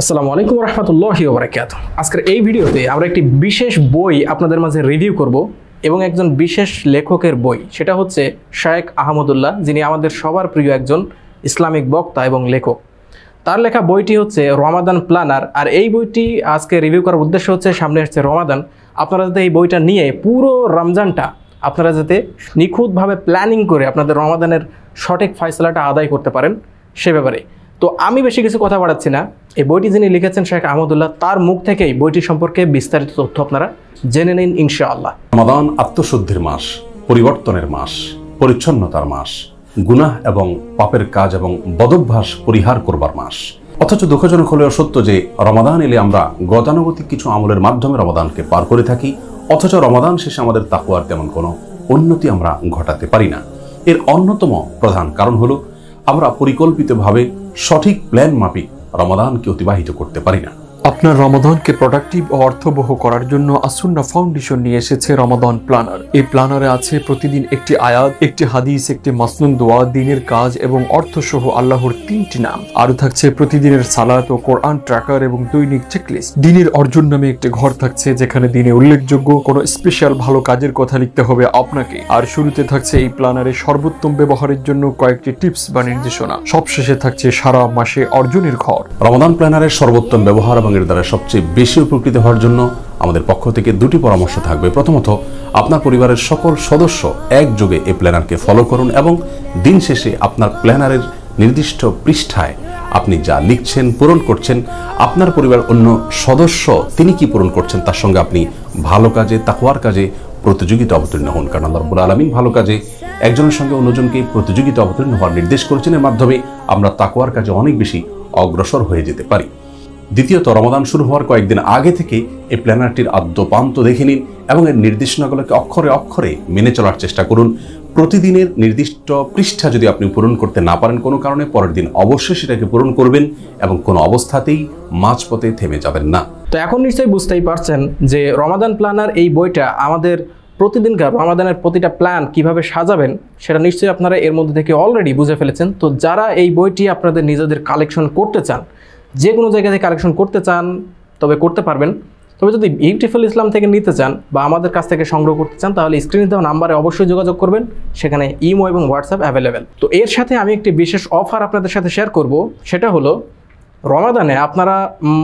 আসসালামু আলাইকুম রহমতুল্লাহি ওয়া বারাকাতুহু। আজকের এই ভিডিওতে আমরা একটি বিশেষ বই আপনাদের মাঝে রিভিউ করব এবং একজন বিশেষ লেখকের বই, সেটা হচ্ছে শায়েখ আহমদুল্লাহ, যিনি আমাদের সবার প্রিয় একজন ইসলামিক বক্তা এবং লেখক। তার লেখা বইটি হচ্ছে রমাদান প্ল্যানার। আর এই বইটি আজকে রিভিউ করার উদ্দেশ্য হচ্ছে সামনে আসছে রমাদান, আপনারা যাতে এই বইটা নিয়ে পুরো রমজানটা আপনারা যাতে নিখুঁতভাবে প্ল্যানিং করে আপনাদের রমাদানের সঠিক ফয়সালাটা আদায় করতে পারেন সে ব্যাপারে। তো আমি বেশি কিছু কথা বাড়াচ্ছি না, এই বইটি যিনি লিখেছেন শায়েখ আহমদুল্লাহ, তার মুখ থেকেই বইটি সম্পর্কে বিস্তারিত তথ্য আপনারা জেনে নিন ইনশাআল্লাহ। রমাদান আত্মশুদ্ধির মাস, পরিবর্তনের মাস, পরিচ্ছন্নতার মাস, গুনাহ এবং পাপের কাজ এবং বদভ্যাস পরিহার করবার মাস। অথচ দুঃখজনক হলেও সত্য যে রমাদান এলে আমরা গতানুগতিক কিছু আমলের মাধ্যমে রমাদানকে পার করে থাকি, অথচ রমাদান শেষে আমাদের তাকওয়ার তেমন কোনো উন্নতি আমরা ঘটাতে পারি না। এর অন্যতম প্রধান কারণ হলো আমরা পরিকল্পিতভাবে সঠিক প্ল্যান মাফিক রমাদানকে অতিবাহিত করতে পারি না। আপনার রমাদানকে প্রোডাক্টিভ ও অর্থবহ করার জন্য আসুন্না ফাউন্ডেশন নিয়ে এসেছে রমাদান প্ল্যানার। এই প্ল্যানারে আছে প্রতিদিন একটি আয়াত, একটি হাদিস, একটি মাসনুন দোয়া, দিনের কাজ এবং অর্থসহ আল্লাহর 3টি নাম। আরও থাকছে প্রতিদিনের সালাত ও কোরআন ট্র্যাকার এবং দৈনিক চেকলিস্ট। দিনের অর্জন নামে একটি ঘর থাকছে যেখানে দিনে উল্লেখযোগ্য কোনো স্পেশাল ভালো কাজের কথা লিখতে হবে আপনাকে। আর শুরুতে থাকছে এই প্ল্যানারে সর্বোত্তম ব্যবহারের জন্য কয়েকটি টিপস বা নির্দেশনা। সবশেষে থাকছে সারা মাসে অর্জনের ঘর। রমাদান প্ল্যানারের সর্বোত্তম ব্যবহার এবং এর দ্বারা সবচেয়ে বেশি উপকৃত হওয়ার জন্য আমাদের পক্ষ থেকে দুটি পরামর্শ থাকবে। প্রথমত, আপনার পরিবারের সকল সদস্য একযোগে এই প্ল্যানারকে ফলো করুন এবং দিন শেষে আপনার প্ল্যানারের নির্দিষ্ট পৃষ্ঠায় আপনি যা লিখছেন, পূরণ করছেন, আপনার পরিবার অন্য সদস্য তিনি কি পূরণ করছেন তার সঙ্গে আপনি ভালো কাজে, তাকওয়ার কাজে প্রতিযোগিতা অবতীর্ণ হন। কারণ আল্লাহ রাব্বুল আলামিন ভালো কাজে একজনের সঙ্গে অন্যজনকে প্রতিযোগিতা অবতীর্ণ হওয়ার নির্দেশ করেছেন। এর মাধ্যমে আমরা তাকওয়ার কাজে অনেক বেশি অগ্রসর হয়ে যেতে পারি। দ্বিতীয়ত, রমাদান শুরু হওয়ার কয়েকদিন আগে থেকে এই প্ল্যানারটির আদ্যপান্ত দেখে নিন এবং এর নির্দেশনাগুলোকে অক্ষরে অক্ষরে মেনে চলার চেষ্টা করুন। প্রতিদিনের নির্দিষ্ট পৃষ্ঠা যদি আপনি পূরণ করতে না পারেন কোনো কারণে, পরের দিন অবশ্যই সেটাকে পূরণ করবেন এবং কোনো অবস্থাতেই মাঝপথে থেমে যাবেন না। তো এখন নিশ্চয়ই বুঝতেই পারছেন যে রমাদান প্ল্যানার এই বইটা আমাদের প্রতিদিনকার রমাদানের প্রতিটা প্ল্যান কিভাবে সাজাবেন সেটা নিশ্চয়ই আপনারা এর মধ্যে থেকে অলরেডি বুঝে ফেলেছেন। তো যারা এই বইটি আপনাদের নিজেদের কালেকশন করতে চান, যে কোনো জায়গা থেকে কালেকশন করতে চান তবে করতে পারবেন। তবে যদি বিউটিফুল ইসলাম থেকে নিতে চান বা আমাদের কাছ থেকে সংগ্রহ করতে চান তাহলে স্ক্রিনে দেওয়া নাম্বারে অবশ্যই যোগাযোগ করবেন, সেখানে ইমো এবং হোয়াটসঅ্যাপ অ্যাভেলেবেল। তো এর সাথে আমি একটি বিশেষ অফার আপনাদের সাথে শেয়ার করব, সেটা হলো রমাদানে আপনারা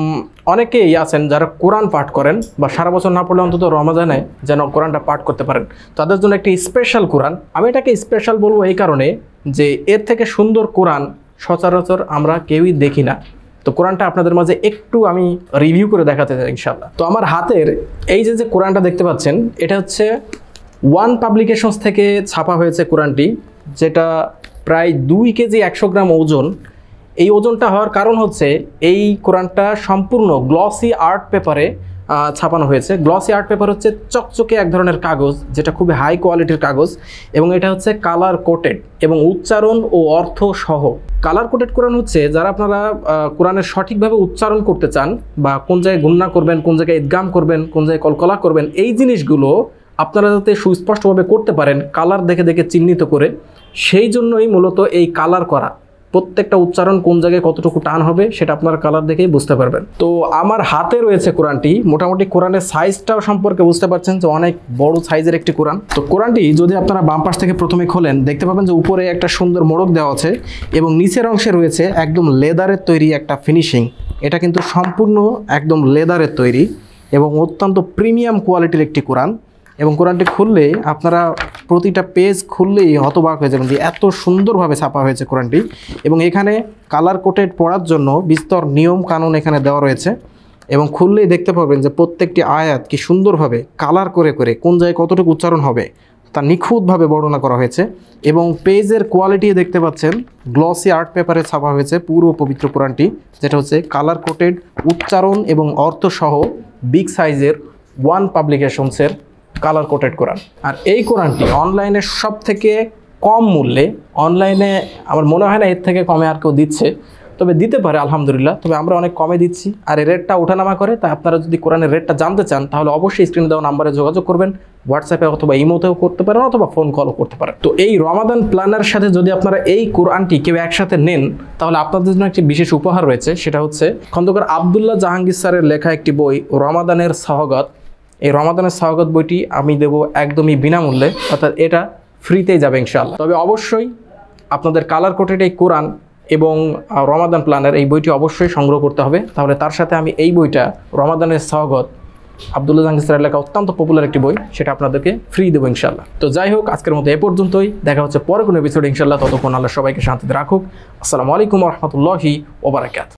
অনেকেই আছেন যারা কোরআন পাঠ করেন বা সারা বছর না পড়লে অন্তত রমাদানে যেন কোরআনটা পাঠ করতে পারেন। তাদের জন্য একটি স্পেশাল কোরআন। আমি এটাকে স্পেশাল বলবো এই কারণে যে এর থেকে সুন্দর কোরআন সচরাচর আমরা কেউই দেখি না। তো কোরআনটা আপনাদের মাঝে একটু আমি রিভিউ করে দেখাতে চাই ইনশাআল্লাহ। তো আমার হাতের এই যে কোরআনটা দেখতে পাচ্ছেন, এটা হচ্ছে ওয়ান পাবলিকেশনস থেকে ছাপা হয়েছে কোরআনটি, যেটা প্রায় 2 কেজি 100 গ্রাম ওজন। এই ওজনটা হওয়ার কারণ হচ্ছে এই কোরআনটা সম্পূর্ণ গ্লসি আর্ট পেপারে ছাপানো হয়েছে। গ্লসি আর্ট পেপার হচ্ছে চকচকে এক ধরনের কাগজ, যেটা খুবই হাই কোয়ালিটির কাগজ, এবং এটা হচ্ছে কালার কোটেড এবং উচ্চারণ ও অর্থ সহ। কালার কোটেড কোরআন হচ্ছে যারা আপনারা কোরআনের সঠিকভাবে উচ্চারণ করতে চান বা কোন জায়গায় গুন্না করবেন, কোন জায়গায় ইদগাম করবেন, কোন জায়গায় কলকলা করবেন, এই জিনিসগুলো আপনারা যাতে সুস্পষ্টভাবে করতে পারেন কালার দেখে দেখে চিহ্নিত করে, সেই জন্যই মূলত এই কালার করা। প্রত্যেকটা উচ্চারণ কোন জায়গায় কতটুকু টান হবে সেটা আপনারা কালার দেখেই বুঝতে পারবেন। তো আমার হাতে রয়েছে কোরআনটি, মোটামুটি কোরআনের সাইজটাও সম্পর্কে বুঝতে পারছেন যে অনেক বড় সাইজের একটি কোরআন। তো কোরআনটি যদি আপনারা বাম পাশ থেকে প্রথমে খোলেন, দেখতে পাবেন যে উপরে একটা সুন্দর মোড়ক দেওয়া আছে এবং নিচের অংশে রয়েছে একদম লেদারের তৈরি একটা ফিনিশিং। এটা কিন্তু সম্পূর্ণ একদম লেদারের তৈরি এবং অত্যন্ত প্রিমিয়াম কোয়ালিটির একটি কোরআন। এবং কোরআনটি খুললে আপনারা প্রতিটা পেজ খুললেই হতবাক হয়ে যাবেন যে এত সুন্দরভাবে ছাপা হয়েছে কোরআনটি। এবং এখানে কালার কোটেড পড়ার জন্য বিস্তর নিয়ম কানুন এখানে দেওয়া রয়েছে এবং খুললেই দেখতে পাবেন যে প্রত্যেকটি আয়াত কি সুন্দরভাবে কালার করে করে কোন জায়গায় কতটুকু উচ্চারণ হবে তা নিখুঁতভাবে বর্ণনা করা হয়েছে। এবং পেজের কোয়ালিটি দেখতে পাচ্ছেন গ্লসি আর্ট পেপারে ছাপা হয়েছে পুরো পবিত্র কোরআনটি, যেটা হচ্ছে কালার কোটেড, উচ্চারণ এবং অর্থ সহ বিগ সাইজের ওয়ান পাবলিকেশনসের কালার কোটেড কোরআন। আর এই কোরআনটি অনলাইনে সব থেকে কম মূল্যে, অনলাইনে আমার মনে হয় না এর থেকে কমে আর কেউ দিচ্ছে। তবে দিতে পারে আলহামদুলিল্লাহ, তবে আমরা অনেক কমে দিচ্ছি। আর এই রেটটা ওঠানামা করে, তাই আপনারা যদি কোরআনের রেটটা জানতে চান তাহলে অবশ্যই স্ক্রিনে দেওয়া নাম্বারে যোগাযোগ করবেন, হোয়াটসঅ্যাপে অথবা ইমোতেও করতে পারেন অথবা ফোন কলও করতে পারেন। তো এই রমাদান প্ল্যানের সাথে যদি আপনারা এই কোরআনটি কেউ একসাথে নেন তাহলে আপনাদের জন্য একটি বিশেষ উপহার রয়েছে, সেটা হচ্ছে খন্দকার আব্দুল্লাহ জাহাঙ্গীর স্যারের লেখা একটি বই রমাদানের সওগাত। এই রমাদানের সওগাত বইটি আমি দেব একদমই বিনামূল্যে, অর্থাৎ এটা ফ্রিতেই যাবে ইনশাআল্লাহ। তবে অবশ্যই আপনাদের কালার কোটেড এই কোরআন এবং রমাদান প্ল্যানার এই বইটি অবশ্যই সংগ্রহ করতে হবে, তাহলে তার সাথে আমি এই বইটা রমাদানের সওগাত আব্দুল্লাহ জাহাঙ্গীর স্যারের লেখা অত্যন্ত পপুলার একটি বই, সেটা আপনাদেরকে ফ্রি দেবো ইনশাআল্লাহ। তো যাই হোক, আজকের মতো এ পর্যন্তই, দেখা হচ্ছে পরে কোনো এপিসোড ইনশাআল্লাহ। ততক্ষণ আল্লাহ সবাইকে শান্তিতে রাখুক। আসসালামু আলাইকুম ওয়া রাহমাতুল্লাহি ওয়া বারাকাতুহু।